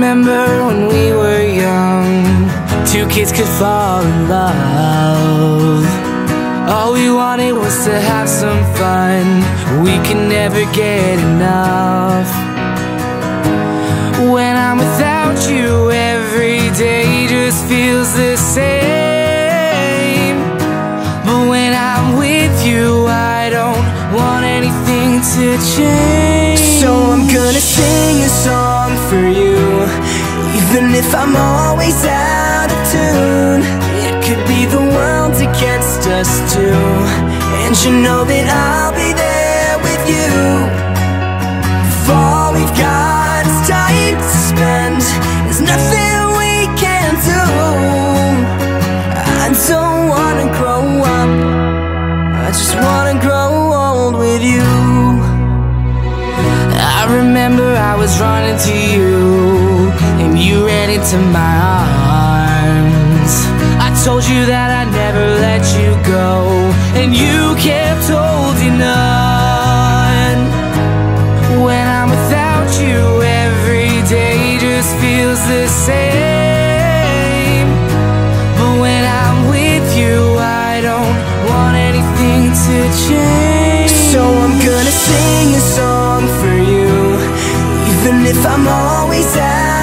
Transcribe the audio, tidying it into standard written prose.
remember when we were young, two kids could fall in love. All we wanted was to have some fun. We could never get enough. When I'm without you, every day just feels the same. But when I'm with you, I don't want anything to change. So I'm gonna sing a song for you, even if I'm always out of tune. It could be the world's against us two, and you know that I'll be there with you. If all we've got is time to spend, there's nothing we can do. I don't wanna grow up, I just wanna grow old with you. I remember I was running to you, and you ran into my arms. I told you that I'd never let you go, and you kept holding on. When I'm without you, every day just feels the same. But when I'm with you, I don't want anything to change. So I'm gonna sing a song for you, even if I'm always out